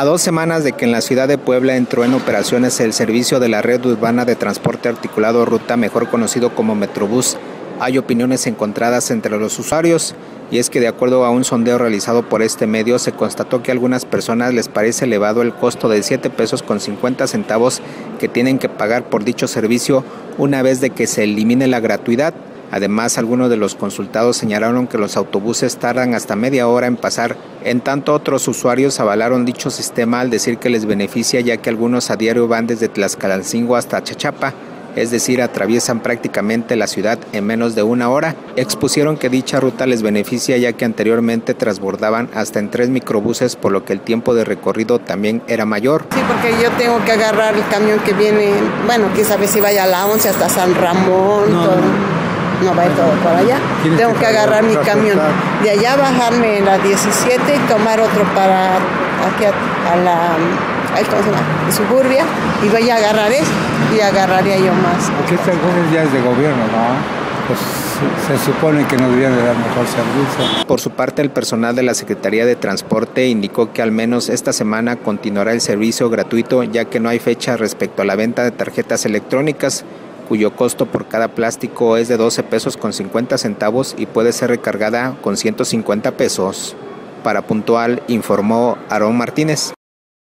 A 2 semanas de que en la ciudad de Puebla entró en operaciones el servicio de la red urbana de transporte articulado Ruta, mejor conocido como Metrobús, hay opiniones encontradas entre los usuarios, y es que de acuerdo a un sondeo realizado por este medio, se constató que a algunas personas les parece elevado el costo de 7 pesos con 50 centavos que tienen que pagar por dicho servicio una vez de que se elimine la gratuidad. Además, algunos de los consultados señalaron que los autobuses tardan hasta media hora en pasar, en tanto otros usuarios avalaron dicho sistema al decir que les beneficia, ya que algunos a diario van desde Tlaxcalancingo hasta Chachapa, es decir, atraviesan prácticamente la ciudad en menos de una hora. Expusieron que dicha ruta les beneficia, ya que anteriormente transbordaban hasta en 3 microbuses, por lo que el tiempo de recorrido también era mayor. Sí, porque yo tengo que agarrar el camión que viene, bueno, quién sabe si vaya a la 11 hasta San Ramón, no va todo por allá. Tengo que agarrar mi camión. De allá bajarme en la 17 y tomar otro para aquí a la ¿cómo se llama? Suburbia, y voy a agarrar eso y agarraría yo más. Porque estas cosas ya es de gobierno, ¿no? Pues se supone que nos deberían de dar mejor servicio. Por su parte, el personal de la Secretaría de Transporte indicó que al menos esta semana continuará el servicio gratuito, ya que no hay fecha respecto a la venta de tarjetas electrónicas, cuyo costo por cada plástico es de 12 pesos con 50 centavos y puede ser recargada con 150 pesos. Para Puntual, informó Aarón Martínez.